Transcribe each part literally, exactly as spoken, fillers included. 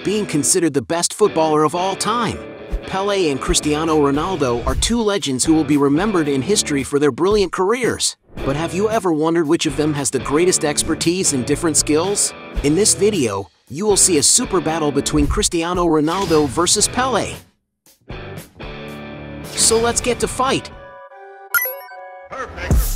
being considered the best footballer of all time. Pelé and Cristiano Ronaldo are two legends who will be remembered in history for their brilliant careers. But have you ever wondered which of them has the greatest expertise in different skills? In this video, you will see a super battle between Cristiano Ronaldo versus Pelé. So let's get to fight. Perfect.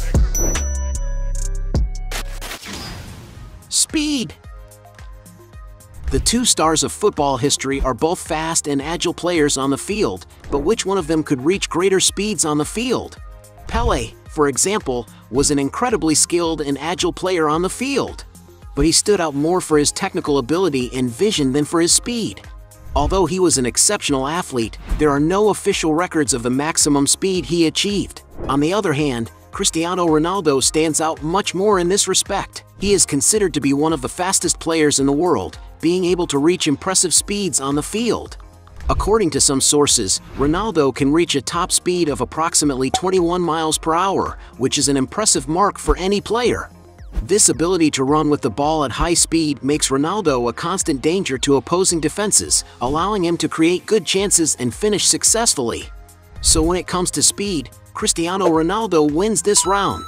Speed. The two stars of football history are both fast and agile players on the field, but which one of them could reach greater speeds on the field? Pelé, for example, was an incredibly skilled and agile player on the field, but he stood out more for his technical ability and vision than for his speed. Although he was an exceptional athlete, there are no official records of the maximum speed he achieved. On the other hand, Cristiano Ronaldo stands out much more in this respect. He is considered to be one of the fastest players in the world, being able to reach impressive speeds on the field. According to some sources, Ronaldo can reach a top speed of approximately twenty-one miles per hour, which is an impressive mark for any player. This ability to run with the ball at high speed makes Ronaldo a constant danger to opposing defenses, allowing him to create good chances and finish successfully. So when it comes to speed, Cristiano Ronaldo wins this round.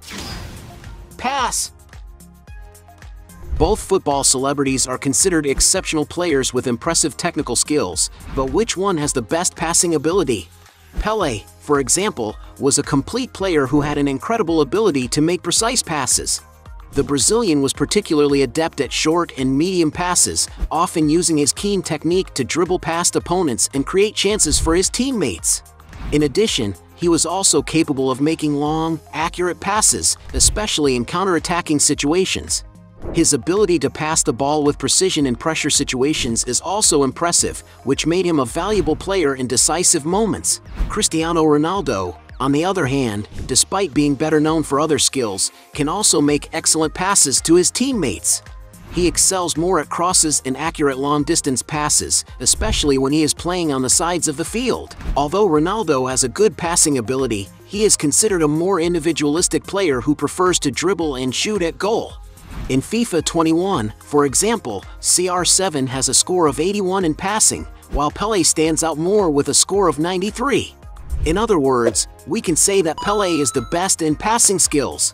Pass. Both football celebrities are considered exceptional players with impressive technical skills, but which one has the best passing ability? Pelé, for example, was a complete player who had an incredible ability to make precise passes. The Brazilian was particularly adept at short and medium passes, often using his keen technique to dribble past opponents and create chances for his teammates. In addition, he was also capable of making long, accurate passes, especially in counter-attacking situations. His ability to pass the ball with precision in pressure situations is also impressive, which made him a valuable player in decisive moments. Cristiano Ronaldo, on the other hand, despite being better known for other skills, can also make excellent passes to his teammates. He excels more at crosses and accurate long-distance passes, especially when he is playing on the sides of the field. Although Ronaldo has a good passing ability, he is considered a more individualistic player who prefers to dribble and shoot at goal. In FIFA twenty-one, for example, C R seven has a score of eighty-one in passing, while Pelé stands out more with a score of ninety-three. In other words, we can say that Pelé is the best in passing skills.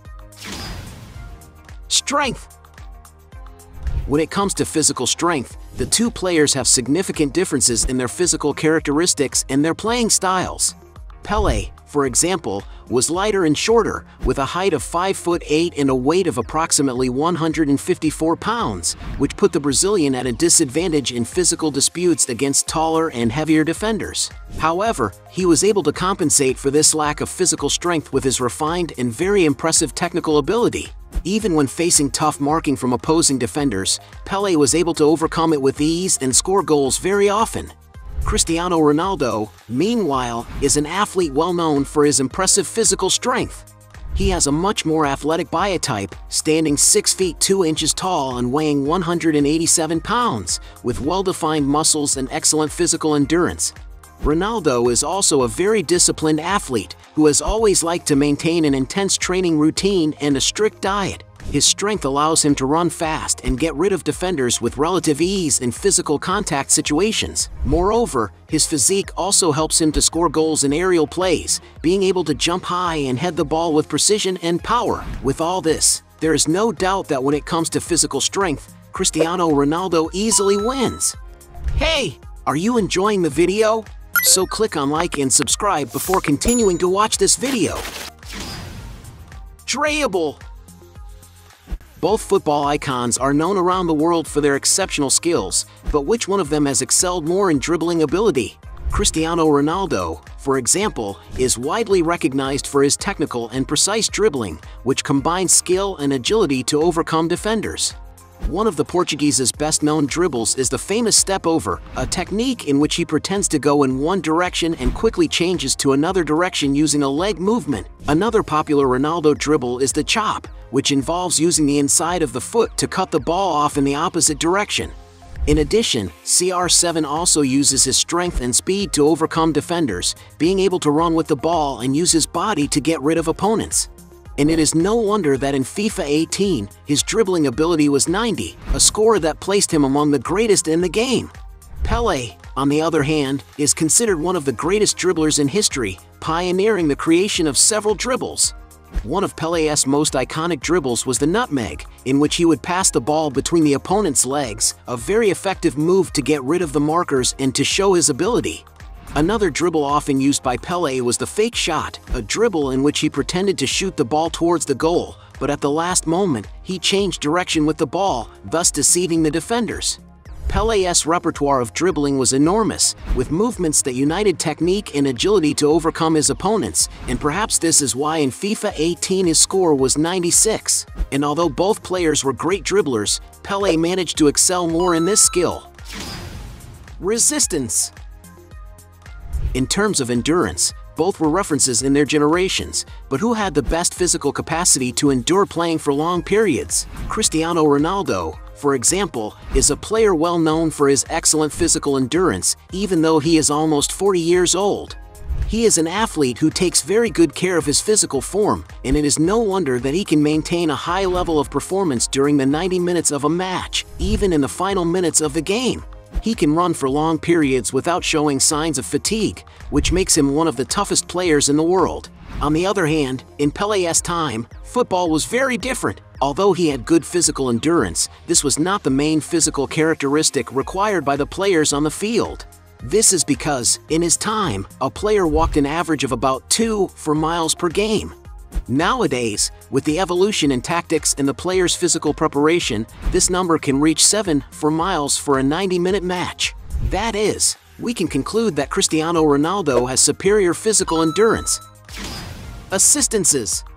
Strength. When it comes to physical strength, the two players have significant differences in their physical characteristics and their playing styles. Pelé, for example, was lighter and shorter, with a height of five foot eight and a weight of approximately one hundred fifty-four pounds, which put the Brazilian at a disadvantage in physical disputes against taller and heavier defenders. However, he was able to compensate for this lack of physical strength with his refined and very impressive technical ability. Even when facing tough marking from opposing defenders, Pelé was able to overcome it with ease and score goals very often. Cristiano Ronaldo, meanwhile, is an athlete well known for his impressive physical strength. He has a much more athletic biotype, standing six feet two inches tall and weighing one hundred eighty-seven pounds, with well-defined muscles and excellent physical endurance. Ronaldo is also a very disciplined athlete who has always liked to maintain an intense training routine and a strict diet. His strength allows him to run fast and get rid of defenders with relative ease in physical contact situations. Moreover, his physique also helps him to score goals in aerial plays, being able to jump high and head the ball with precision and power. With all this, there is no doubt that when it comes to physical strength, Cristiano Ronaldo easily wins. Hey, are you enjoying the video? So click on like and subscribe before continuing to watch this video. Dribble. Both football icons are known around the world for their exceptional skills, but which one of them has excelled more in dribbling ability? Cristiano Ronaldo, for example, is widely recognized for his technical and precise dribbling, which combines skill and agility to overcome defenders. One of the Portuguese's best-known dribbles is the famous step over, a technique in which he pretends to go in one direction and quickly changes to another direction using a leg movement. Another popular Ronaldo dribble is the chop, which involves using the inside of the foot to cut the ball off in the opposite direction. In addition, C R seven also uses his strength and speed to overcome defenders, being able to run with the ball and use his body to get rid of opponents. And it is no wonder that in FIFA eighteen, his dribbling ability was ninety, a score that placed him among the greatest in the game. Pelé, on the other hand, is considered one of the greatest dribblers in history, pioneering the creation of several dribbles. One of Pelé's most iconic dribbles was the nutmeg, in which he would pass the ball between the opponent's legs, a very effective move to get rid of the markers and to show his ability. Another dribble often used by Pelé was the fake shot, a dribble in which he pretended to shoot the ball towards the goal, but at the last moment, he changed direction with the ball, thus deceiving the defenders. Pelé's repertoire of dribbling was enormous, with movements that united technique and agility to overcome his opponents, and perhaps this is why in FIFA eighteen his score was ninety-six. And although both players were great dribblers, Pelé managed to excel more in this skill. Resistance. In terms of endurance, both were references in their generations, but who had the best physical capacity to endure playing for long periods? Cristiano Ronaldo, for example, is a player well known for his excellent physical endurance, even though he is almost forty years old. He is an athlete who takes very good care of his physical form, and it is no wonder that he can maintain a high level of performance during the ninety minutes of a match, even in the final minutes of the game. He can run for long periods without showing signs of fatigue, which makes him one of the toughest players in the world. On the other hand, in Pelé's time, football was very different. Although he had good physical endurance, this was not the main physical characteristic required by the players on the field. This is because, in his time, a player walked an average of about two to four miles per game. Nowadays, with the evolution in tactics and the player's physical preparation, this number can reach seven to four miles for a ninety minute match. That is, we can conclude that Cristiano Ronaldo has superior physical endurance. Assistances.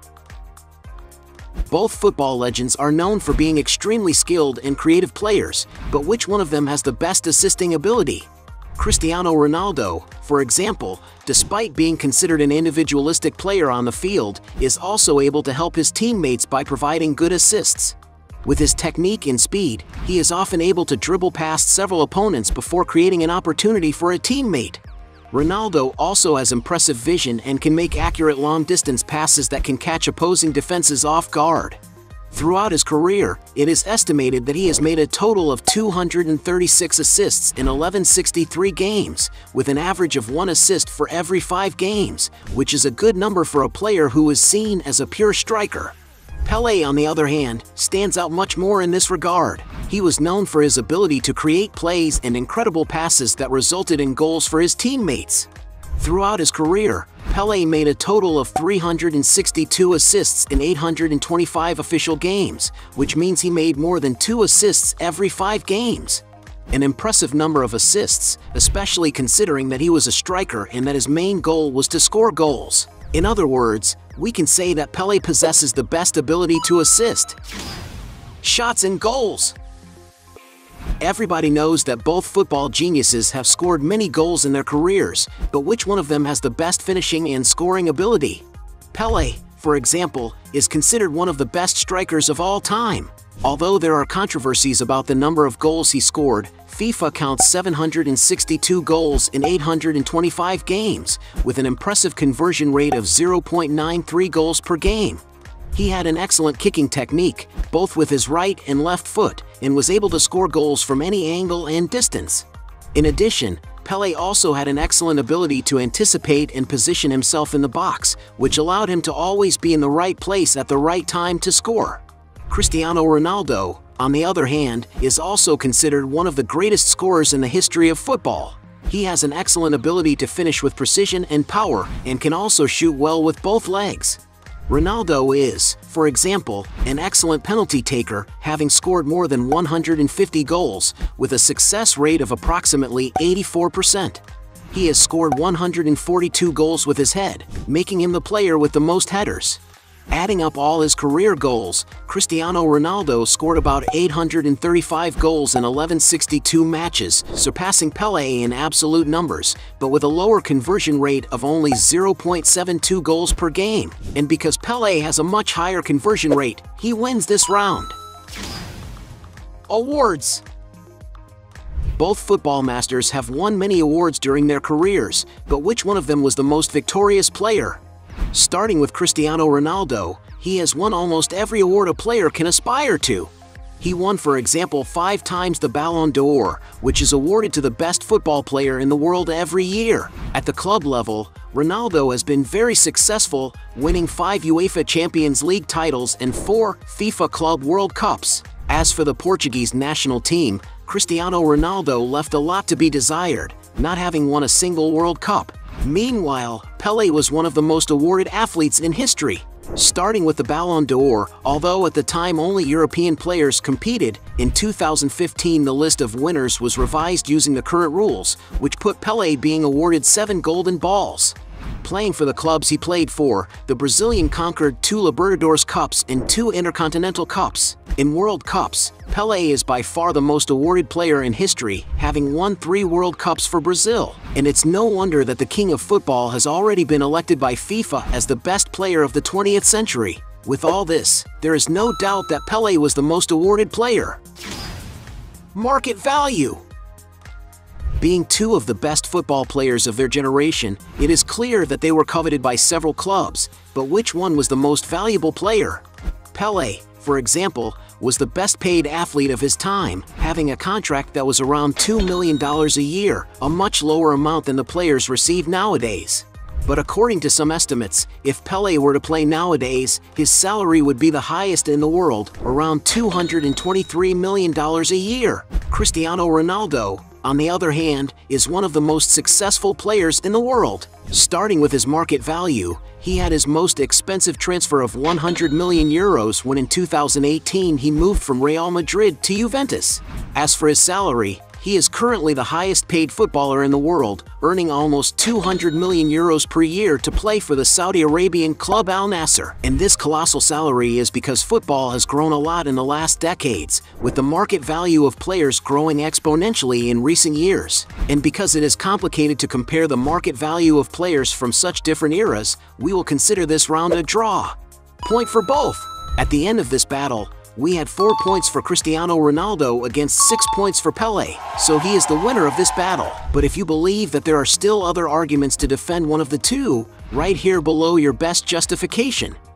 Both football legends are known for being extremely skilled and creative players, but which one of them has the best assisting ability? Cristiano Ronaldo, for example, despite being considered an individualistic player on the field, is also able to help his teammates by providing good assists. With his technique and speed, he is often able to dribble past several opponents before creating an opportunity for a teammate. Ronaldo also has impressive vision and can make accurate long-distance passes that can catch opposing defenses off guard. Throughout his career, it is estimated that he has made a total of two hundred thirty-six assists in eleven sixty-three games, with an average of one assist for every five games, which is a good number for a player who is seen as a pure striker. Pelé, on the other hand, stands out much more in this regard. He was known for his ability to create plays and incredible passes that resulted in goals for his teammates. Throughout his career, Pelé made a total of three hundred sixty-two assists in eight hundred twenty-five official games, which means he made more than two assists every five games. An impressive number of assists, especially considering that he was a striker and that his main goal was to score goals. In other words, we can say that Pelé possesses the best ability to assist. Shots and goals. Everybody knows that both football geniuses have scored many goals in their careers, but which one of them has the best finishing and scoring ability? Pelé, for example, is considered one of the best strikers of all time. Although there are controversies about the number of goals he scored, FIFA counts seven hundred sixty-two goals in eight hundred twenty-five games, with an impressive conversion rate of zero point nine three goals per game. He had an excellent kicking technique, both with his right and left foot, and was able to score goals from any angle and distance. In addition, Pelé also had an excellent ability to anticipate and position himself in the box, which allowed him to always be in the right place at the right time to score. Cristiano Ronaldo, on the other hand, is also considered one of the greatest scorers in the history of football. He has an excellent ability to finish with precision and power, and can also shoot well with both legs. Ronaldo is, for example, an excellent penalty taker, having scored more than one hundred fifty goals, with a success rate of approximately eighty-four percent. He has scored one hundred forty-two goals with his head, making him the player with the most headers. Adding up all his career goals, Cristiano Ronaldo scored about eight hundred thirty-five goals in eleven sixty-two matches, surpassing Pelé in absolute numbers, but with a lower conversion rate of only zero point seven two goals per game. And because Pelé has a much higher conversion rate, he wins this round. Awards. Both football masters have won many awards during their careers, but which one of them was the most victorious player? Starting with Cristiano Ronaldo, he has won almost every award a player can aspire to. He won, for example, five times the Ballon d'Or, which is awarded to the best football player in the world every year. At the club level, Ronaldo has been very successful, winning five UEFA Champions League titles and four FIFA Club World Cups. As for the Portuguese national team, Cristiano Ronaldo left a lot to be desired, not having won a single World Cup. Meanwhile, Pelé was one of the most awarded athletes in history. Starting with the Ballon d'Or, although at the time only European players competed, in two thousand fifteen the list of winners was revised using the current rules, which put Pelé being awarded seven golden balls. Playing for the clubs he played for, the Brazilian conquered two Libertadores Cups and two Intercontinental Cups. In World Cups, Pelé is by far the most awarded player in history, having won three World Cups for Brazil. And it's no wonder that the king of football has already been elected by FIFA as the best player of the twentieth century. With all this, there is no doubt that Pelé was the most awarded player. Market value. Being two of the best football players of their generation, it is clear that they were coveted by several clubs, but which one was the most valuable player? Pelé, for example, was the best paid athlete of his time, having a contract that was around two million dollars a year, a much lower amount than the players receive nowadays. But according to some estimates, if Pelé were to play nowadays, his salary would be the highest in the world, around two hundred twenty-three million dollars a year. Cristiano Ronaldo, on the other hand, is one of the most successful players in the world. Starting with his market value, he had his most expensive transfer of one hundred million euros when in two thousand eighteen he moved from Real Madrid to Juventus. As for his salary, he is currently the highest paid footballer in the world, earning almost two hundred million euros per year to play for the Saudi Arabian club Al Nassr. And this colossal salary is because football has grown a lot in the last decades, with the market value of players growing exponentially in recent years. And because it is complicated to compare the market value of players from such different eras, we will consider this round a draw. Point for both. At the end of this battle, we had four points for Cristiano Ronaldo against six points for Pelé, so he is the winner of this battle. But if you believe that there are still other arguments to defend one of the two, write here below your best justification.